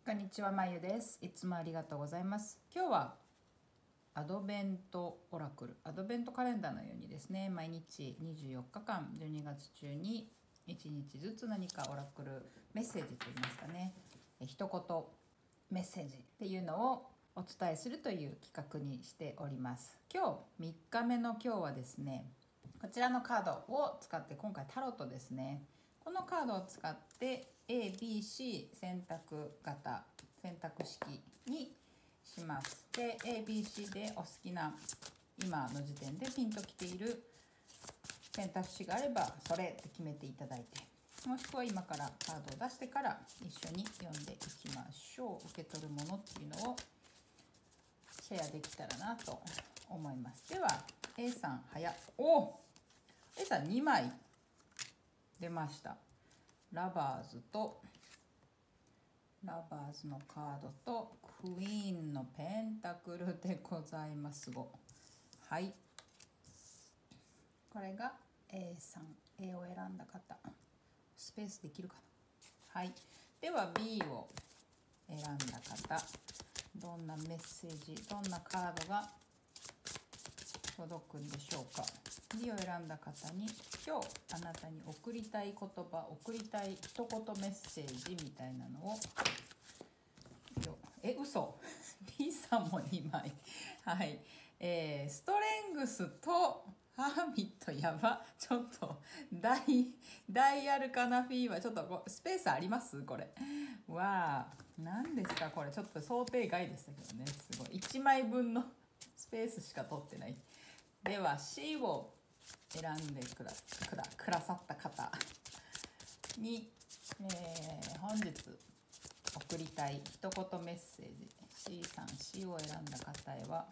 こんにちは、まゆです。いつもありがとうございます。今日はアドベントオラクル、アドベントカレンダーのようにですね、毎日24日間、12月中に1日ずつ何かオラクルメッセージといいますかね、一言メッセージっていうのをお伝えするという企画にしております。今日3日目の今日はですね、こちらのカードを使って、今回タロットですね、このカードを使って ABC 選択式にします。で ABC でお好きな今の時点でピンときている選択肢があればそれって決めていただいて、もしくは今からカードを出してから一緒に読んでいきましょう。受け取るものっていうのをシェアできたらなと思います。では A さんA さん2枚出ました。ラバーズのカードとクイーンのペンタクルでございます。はい、これが A さん、 A を選んだ方、スペースできるかな。はい、では B を選んだ方、どんなメッセージ、どんなカードが届くんでしょうか。B を選んだ方に今日あなたに送りたい言葉、送りたい一言メッセージみたいなのを嘘B さんも2枚はい、ストレングスとハーミット、やば、ちょっとダイアルカナフィーバー、ちょっとスペースあります？これわあ、何ですかこれ、ちょっと想定外でしたけどね。すごい1枚分のスペースしか取ってない。では C を選んでくださった方に、本日送りたい一言メッセージ、 C さん C を選んだ方へは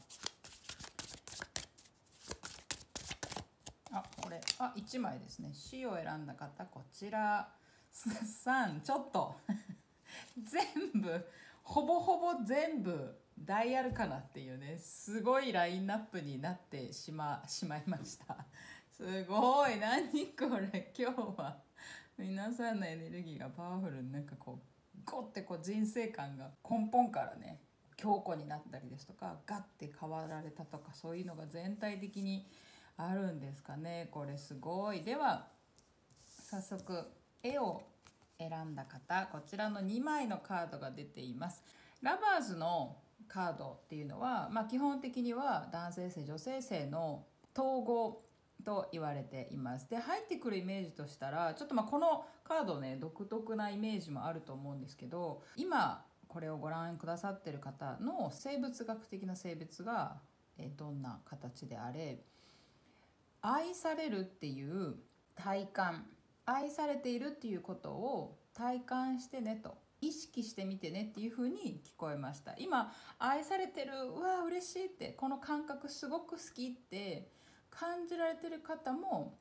1枚ですね。 C を選んだ方、こちら3、ちょっと全部ほぼ全部ダイヤルかなっていうね、すごいラインナップになってしまいました。すごい、何これ、今日は皆さんのエネルギーがパワフルに、なんかこうゴッて人生観が根本からね強固になったりですとか、ガッて変わられたとか、そういうのが全体的にあるんですかね。これすごい。では早速絵を選んだ方、こちらの2枚のカードが出ています。ラバーズのカードっていうのは、基本的には男性性女性性の統合と言われています。で入ってくるイメージとしたら、ちょっとこのカードね独特なイメージもあると思うんですけど、今これをご覧くださってる方の生物学的な性別がどんな形であれ、愛されるっていう体感、愛されているっていうことを体感してねと、意識してみてねっていう風に聞こえました。今愛されてる、うわ嬉しいって、この感覚すごく好きって感じられてる方も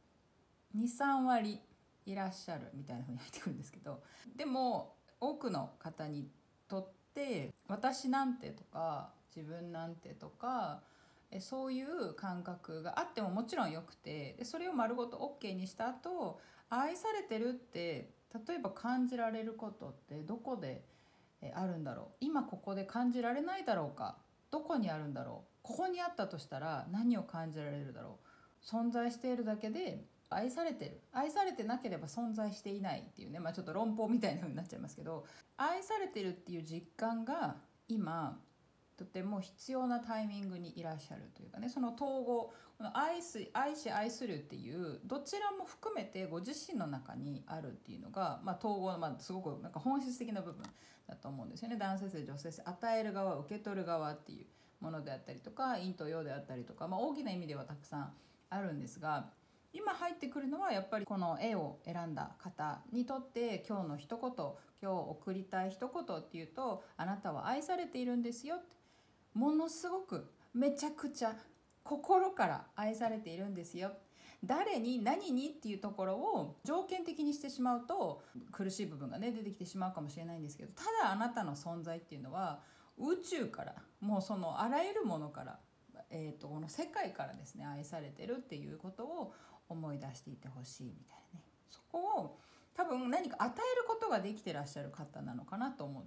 23割いらっしゃるみたいな風に入ってくるんですけど、でも多くの方にとって私なんてとか自分なんてとか、そういう感覚があってももちろんよくて、でそれを丸ごと OK にした後、愛されてるって例えば感じられることってどこであるんだろう、今ここで感じられないだろうか、どこにあるんだろう、ここにあったとしたら何を感じられるだろう。存在しているだけで愛されてる、愛されてなければ存在していないっていうね、ちょっと論法みたいな風になっちゃいますけど、愛されてるっていう実感が今とても必要なタイミングにいらっしゃるというかね、その統合、この愛し愛するっていうどちらも含めてご自身の中にあるっていうのが、統合の、すごくなんか本質的な部分だと思うんですよね。男性性女性性、与える側受け取る側っていうものであったりとか、陰と陽であったりとか、大きな意味ではたくさんあるんですが、今入ってくるのはやっぱりこの絵を選んだ方にとって今日の一言、今日送りたい一言っていうと、あなたは愛されているんですよって、ものすごくめちゃくちゃ心から愛されているんですよ。誰に何にっていうところを条件的にしてしまうと苦しい部分がね出てきてしまうかもしれないんですけど、ただあなたの存在っていうのは宇宙から、もうそのあらゆるものから、この世界からですね愛されてるっていうことを思い出していてほしいみたいなね、そこを多分何か与えることができてらっしゃる方なのかなと思うんですよ。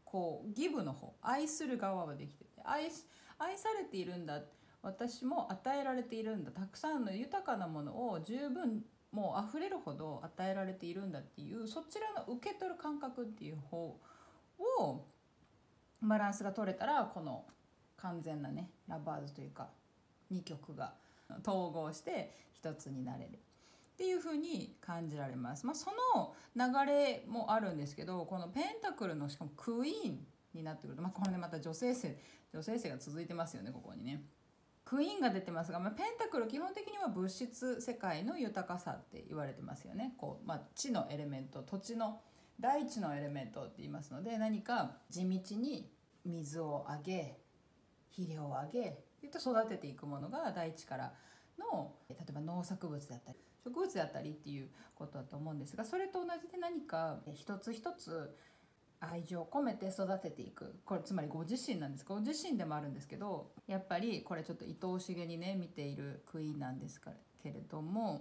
こうギブの方、愛する側はできてて、愛されているんだ、私も与えられているんだ、たくさんの豊かなものを十分もう溢れるほど与えられているんだっていう、そちらの受け取る感覚っていう方をバランスが取れたら、この完全なねラバーズというか2曲が統合して一つになれるっていう風に感じられます。その流れもあるんですけど、このペンタクルのしかもクイーンになってくると、これねまた女性性が続いてますよね。ここにねクイーンが出てますが、ペンタクル基本的には物質世界の豊かさって言われてますよね。こう、地のエレメント、土地の大地のエレメントって言いますので、何か地道に水をあげ肥料をあげ育てていくものが大地からの、例えば農作物であったり植物であったりっていうことだと思うんですが、それと同じで何か一つ一つ愛情を込めて育てていく、これつまりご自身なんです。ご自身でもあるんですけど、やっぱりこれちょっと愛おしげにね見ているクイーンなんですけれども、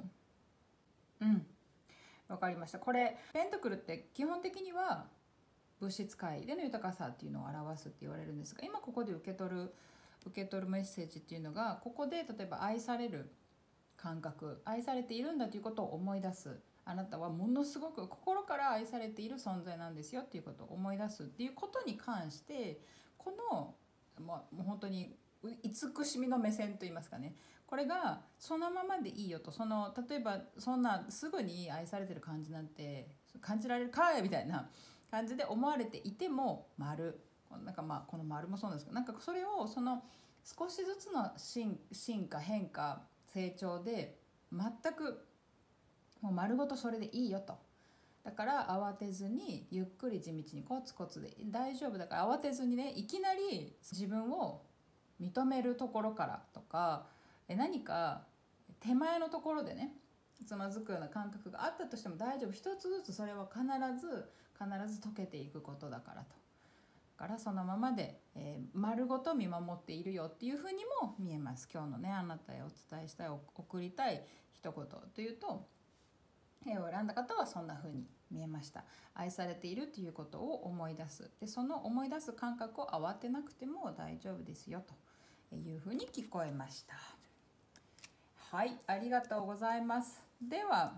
わかりました。これペンタクルって基本的には物質界での豊かさっていうのを表すって言われるんですが、今ここで受け取るメッセージっていうのが、ここで例えば愛される感覚、愛されているんだということを思い出す、あなたはものすごく心から愛されている存在なんですよっていうことを思い出すっていうことに関して、この、もう本当に慈しみの目線といいますかね、これがそのままでいいよと、例えばそんなすぐに愛されてる感じなんて感じられるかいみたいな感じで思われていても、この丸もそうなんですけど、それをその少しずつの進化変化成長で全くもう丸ごとそれでいいよと。だから慌てずにゆっくり地道にコツコツで大丈夫だから、慌てずにねいきなり自分を認めるところからとか、何か手前のところでねつまずくような感覚があったとしても大丈夫、一つずつそれは必ず解けていくことだからと。だからそのままで、丸ごと見守っているよっていうふうにも見えます。今日のねあなたへお伝えしたい送りたい一言というと、絵を選んだ方はそんな風に見えました。愛されているということを思い出す。でその思い出す感覚を慌てなくても大丈夫ですよという風に聞こえました。はい、ありがとうございます。では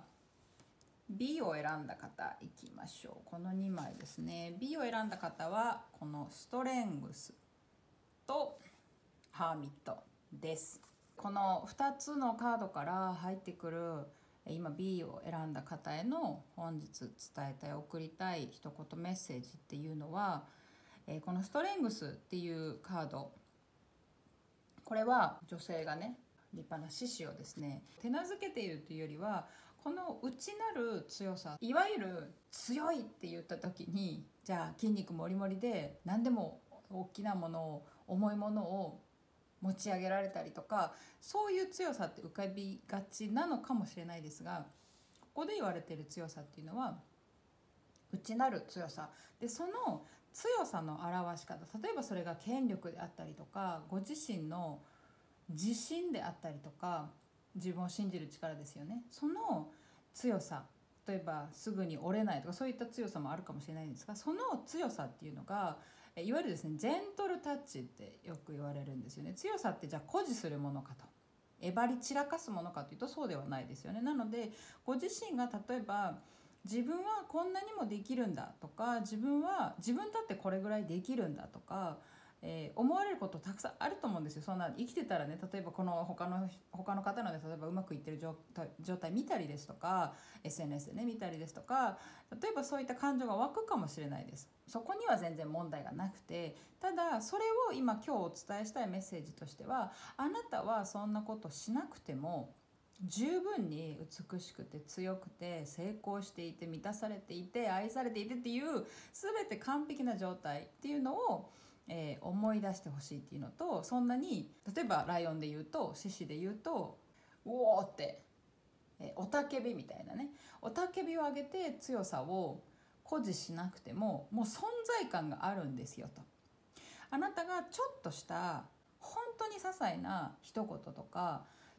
B を選んだ方いきましょう。この2枚ですね。 B を選んだ方はこのストレングスとハーミットです。この2つのカードから入ってくる今 B を選んだ方への本日伝えたい送りたい一言メッセージっていうのは、このストレングスっていうカード、これは女性がね立派な獅子をですね手なずけているというよりは、この内なる強さ、いわゆる強いって言った時にじゃあ筋肉もりもりで何でも大きなものを重いものを持ち上げられたりとか、そういう強さって浮かびがちなのかもしれないですが、ここで言われている強さっていうのは内なる強さで、その強さの表し方、例えばそれが権力であったりとか、ご自身の自信であったりとか、自分を信じる力ですよね。その強さ、例えばすぐに折れないとかそういった強さもあるかもしれないんですが、その強さっていうのがいわゆるですねジェントルタッチってよく言われるんですよね。強さってじゃあ誇示するものかと、えばり散らかすものかというとそうではないですよね。なのでご自身が例えば自分はこんなにもできるんだとか、自分だってこれぐらいできるんだとか、思われることたくさんあると思うんですよ。そんな生きてたらね、例えばこの他の方のね、例えばうまくいってる状態見たりですとか SNS でね見たりですとか、例えばそういった感情が湧くかもしれないです。そこには全然問題がなくて、ただそれを今日お伝えしたいメッセージとしては、あなたはそんなことしなくても十分に美しくて強くて成功していて満たされていて愛されていてっていう、全て完璧な状態っていうのを思い出してほしいっていうのと、そんなに例えばライオンで言うと獅子で言うとうおーって、雄たけびみたいなね、雄たけびを上げて強さを誇示しなくてももう存在感があるんですよと。あなたがちょっとした本当に些細な一言とか、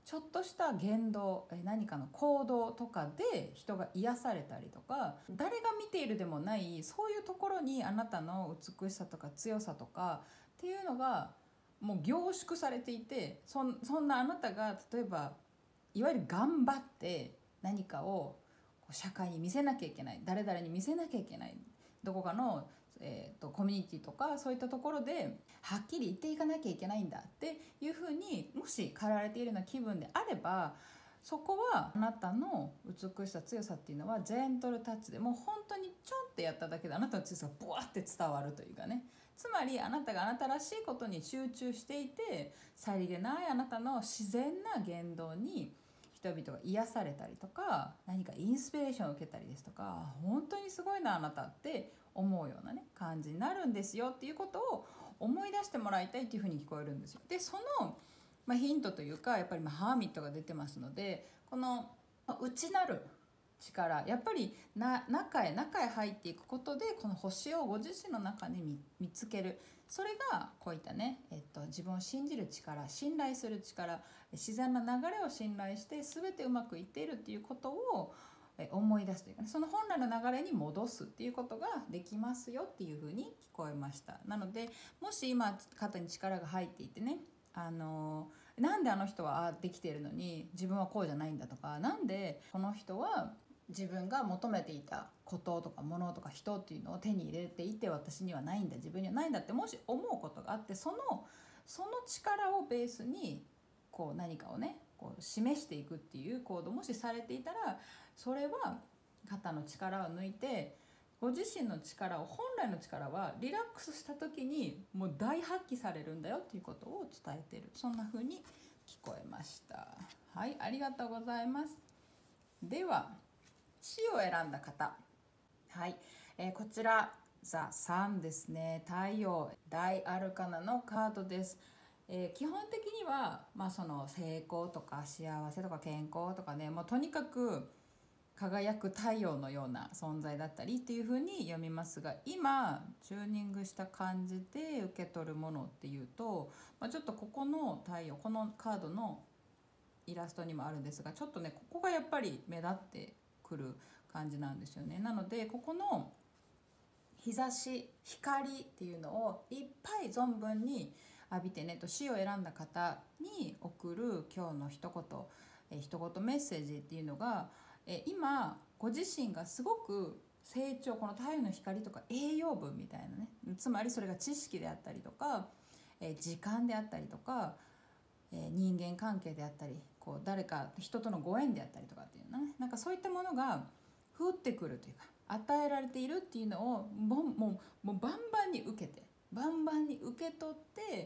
ちょっとした言動、何かの行動とかで人が癒されたりとか、誰が見ているでもないそういうところにあなたの美しさとか強さとかっていうのがもう凝縮されていて、そんなあなたが例えばいわゆる頑張って何かを社会に見せなきゃいけない、誰々に見せなきゃいけない、どこかの、コミュニティとかそういったところではっきり言っていかなきゃいけないんだっていうふうにもし駆られているような気分であれば、そこはあなたの美しさ強さっていうのはジェントルタッチでもう本当にちょんってやっただけであなたの強さがブワって伝わるというかね、つまりあなたがあなたらしいことに集中していて、さりげないあなたの自然な言動に人々が癒されたりとか、何かインスピレーションを受けたりですとか、本当にすごいなあなたって思うようなね感じになるんですよっていうことを思い出してもらいたいっていうふうに聞こえるんですよ。でその、ヒントというか、やっぱりハーミットが出てますので、この内なる力、やっぱり中へ入っていくことでこの星をご自身の中に見つける、それがこういったね、自分を信じる力、信頼する力、自然な流れを信頼して全てうまくいっているっていうことを思い出すというかね、その本来の流れに戻すっていうことができますよっていうふうに聞こえました。なのでもし今肩に力が入っていてね、なんであの人はできているのに自分はこうじゃないんだとか、なんでこの人は自分が求めていたこととか物とか人っていうのを手に入れていて私にはないんだ、自分にはないんだってもし思うことがあって、その力をベースにこう何かをねこう示していくっていう行動もしされていたら、それは肩の力を抜いてご自身の力を、本来の力はリラックスした時にもう大発揮されるんだよっていうことを伝えている、そんな風に聞こえました。はい、ありがとうございます。では死を選んだ方、はい、こちらザ・サンですね。太陽大アルカナのカードです。基本的には、その成功とか幸せとか健康とかね、もうとにかく輝く太陽のような存在だったりっていう風に読みますが、今チューニングした感じで受け取るものっていうと、ちょっとここの太陽、このカードのイラストにもあるんですが、ちょっとねここがやっぱり目立ってくる感じなんですよね。なのでここの日差し光っていうのをいっぱい存分に浴びてねと、死を選んだ方に送る今日の一言、一言メッセージっていうのが、今ご自身がすごく成長、この太陽の光とか栄養分みたいなね、つまりそれが知識であったりとか、時間であったりとか、人間関係であったり、こう誰か人とのご縁であったりとかっていうのね、なんかそういったものが降ってくるというか与えられているっていうのをもうバンバンに受けて、バンバンに受け取って、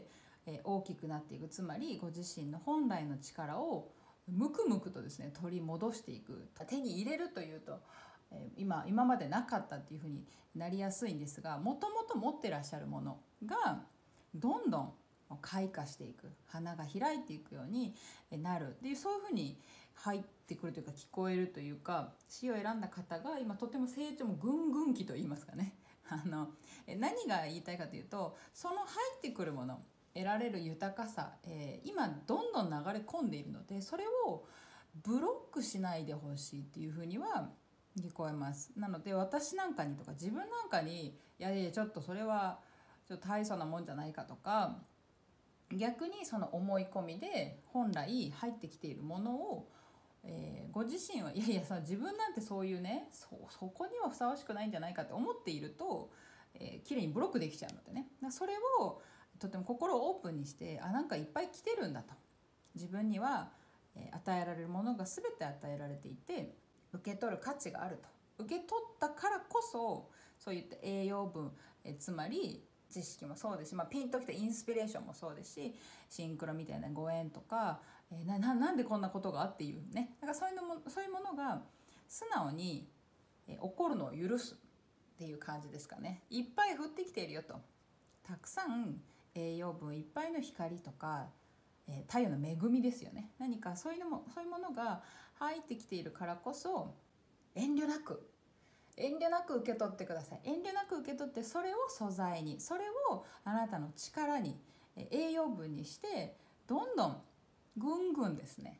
大きくなっていく、つまりご自身の本来の力をむくむくとですね取り戻していく、手に入れるというと、今までなかったっていうふうになりやすいんですが、もともと持ってらっしゃるものがどんどん開花していく、花が開いていくようになるっていう、そういうふうに入ってくるというか聞こえるというか、死を選んだ方が今とても成長もぐんぐん期といいますかね何が言いたいかというと、その入ってくるもの、得られる豊かさ、今どんどん流れ込んでいるので、それをブロックしないでほしいっていうふうには聞こえます。なので私なんかにとか自分なんかに、いやいやちょっとそれはちょっと大層なもんじゃないかとか、逆にその思い込みで本来入ってきているものを、ご自身はいやいやさ自分なんてそういうね、そこにはふさわしくないんじゃないかって思っていると、綺麗にブロックできちゃうのでね、それをとても心をオープンにして、なんかいっぱい来てるんだと、自分には与えられるものが全て与えられていて受け取る価値があると、受け取ったからこそそういった栄養分、つまり知識もそうですし、ピンときたインスピレーションもそうですし、シンクロみたいなご縁とか、なんでこんなことがっていうね、だからそういうものが素直に起こるのを許すっていう感じですかね。いっぱい降ってきているよと、たくさん栄養分いっぱいの光とか、太陽の恵みですよね、何かそういうものが入ってきているからこそ、遠慮なく受け取ってください。遠慮なく受け取って、それを素材に、それをあなたの力に、栄養分にして、どんどんぐんぐんですね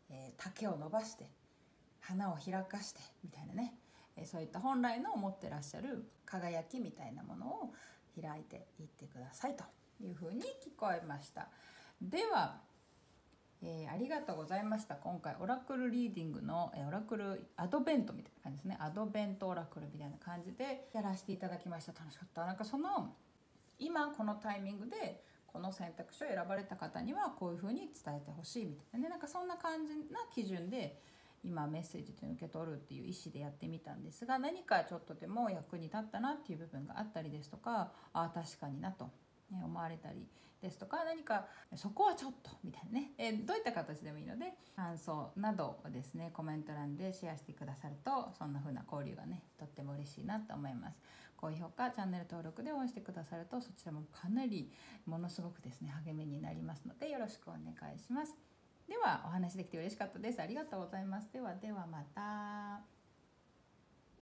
丈を伸ばして花を開かしてみたいなね、そういった本来の持ってらっしゃる輝きみたいなものを開いていってくださいというふうに聞こえました。では、ありがとうございました。今回オラクルリーディングの、オラクルアドベントみたいな感じですね。アドベントオラクルみたいな感じでやらせていただきました。楽しかった。なんか今このタイミングでこの選択肢を選ばれた方にはこういうふうに伝えてほしいみたいなね、なんかそんな感じな基準で今メッセージというのを受け取るっていう意思でやってみたんですが、何かちょっとでも役に立ったなっていう部分があったりですとか、ああ確かになと思われたりですとか、何かそこはちょっとみたいなね、どういった形でもいいので感想などをですねコメント欄でシェアしてくださると、そんな風な交流がねとっても嬉しいなと思います。高評価チャンネル登録で応援してくださると、そちらもかなりものすごくですね励みになりますので、よろしくお願いします。ではお話できて嬉しかったです。ありがとうございます。ではまた。